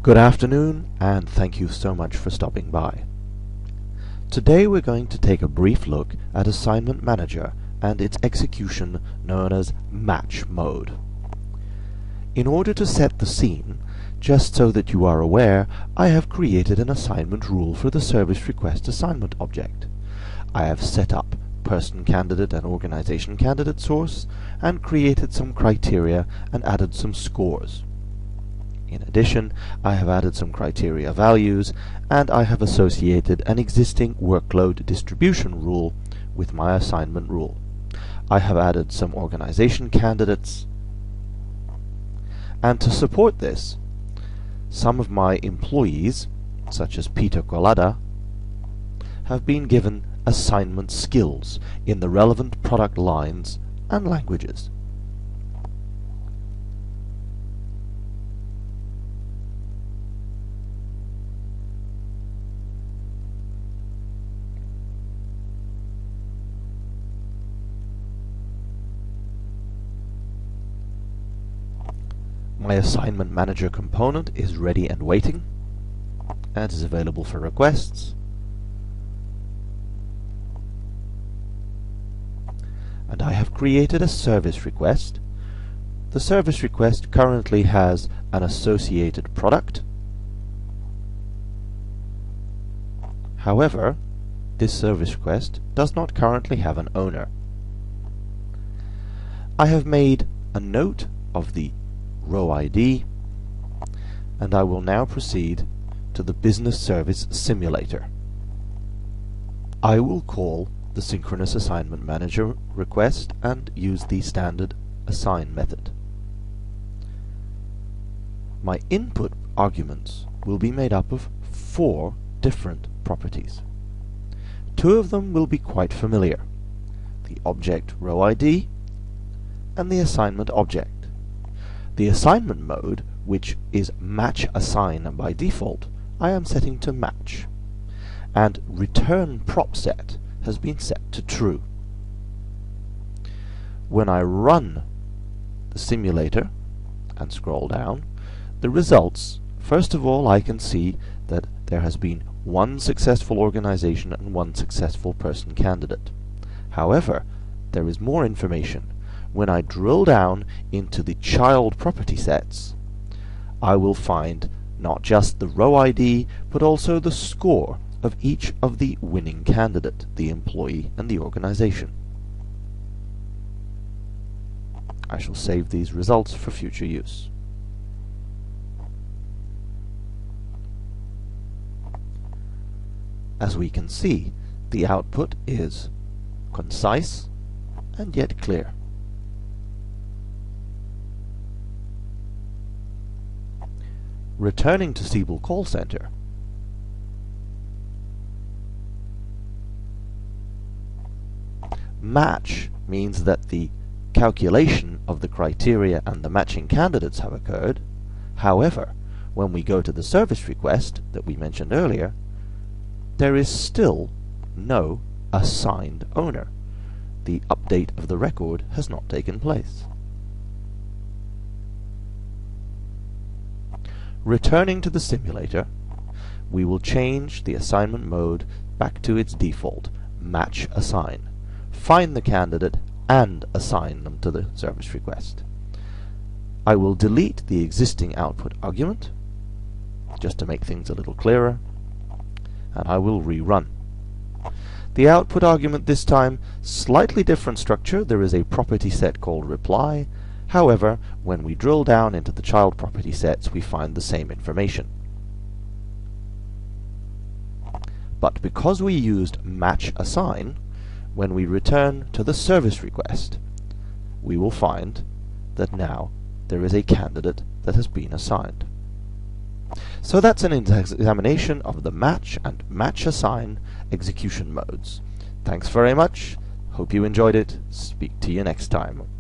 Good afternoon, and thank you so much for stopping by. Today we're going to take a brief look at Assignment Manager and its execution known as Match Mode. In order to set the scene, just so that you are aware, I have created an assignment rule for the Service Request Assignment object. I have set up Person Candidate and Organization Candidate source, and created some criteria and added some scores. In addition, I have added some criteria values, and I have associated an existing workload distribution rule with my assignment rule. I have added some organization candidates, and to support this, some of my employees, such as Peter Kolada, have been given assignment skills in the relevant product lines and languages. My Assignment Manager component is ready and waiting, and is available for requests. And I have created a service request. The service request currently has an associated product. However, this service request does not currently have an owner. I have made a note of the row ID, and I will now proceed to the Business Service Simulator. I will call the Synchronous Assignment Manager request and use the standard assign method. My input arguments will be made up of 4 different properties. 2 of them will be quite familiar: the object row ID and the assignment object. The assignment mode, which is MatchAssign by default, I am setting to match, and return prop set has been set to true. When I run the simulator and scroll down, the results, first of all, I can see that there has been 1 successful organization and 1 successful person candidate. However, there is more information. When I drill down into the child property sets, I will find not just the row ID, but also the score of each of the winning candidate, the employee, and the organization. I shall save these results for future use. As we can see, the output is concise and yet clear. Returning to Siebel Call Center, match means that the calculation of the criteria and the matching candidates have occurred. However, when we go to the service request that we mentioned earlier, there is still no assigned owner. The update of the record has not taken place. Returning to the simulator, we will change the assignment mode back to its default, MatchAssign. Find the candidate and assign them to the service request. I will delete the existing output argument, just to make things a little clearer, and I will rerun. The output argument this time, slightly different structure. There is a property set called reply. However, when we drill down into the child property sets, we find the same information. But because we used MatchAssign, when we return to the service request, we will find that now there is a candidate that has been assigned. So that's an examination of the match and MatchAssign execution modes. Thanks very much. Hope you enjoyed it. Speak to you next time.